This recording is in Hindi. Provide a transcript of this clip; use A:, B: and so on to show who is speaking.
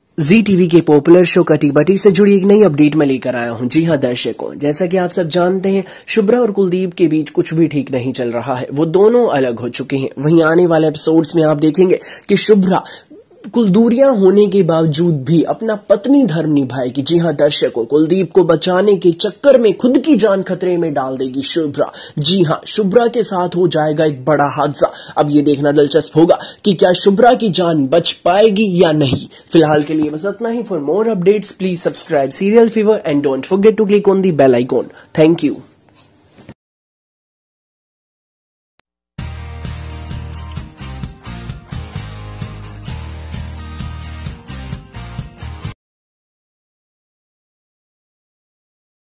A: जी टीवी के पॉपुलर शो कट्टी बट्टी से जुड़ी एक नई अपडेट में लेकर आया हूं। जी हां दर्शकों, जैसा कि आप सब जानते हैं, शुभ्रा और कुलदीप के बीच कुछ भी ठीक नहीं चल रहा है। वो दोनों अलग हो चुके हैं। वहीं आने वाले एपिसोड्स में आप देखेंगे कि शुभ्रा कुल दूरियां होने के बावजूद भी अपना पत्नी धर्म निभाएगी। जी हां दर्शकों, कुलदीप को बचाने के चक्कर में खुद की जान खतरे में डाल देगी शुभ्रा। जी हां, शुभ्रा के साथ हो जाएगा एक बड़ा हादसा। अब ये देखना दिलचस्प होगा कि क्या शुभ्रा की जान बच पाएगी या नहीं। फिलहाल के लिए बस इतना ही। For more updates please subscribe serial fever and don't forget to click on the bell icon. Thank you.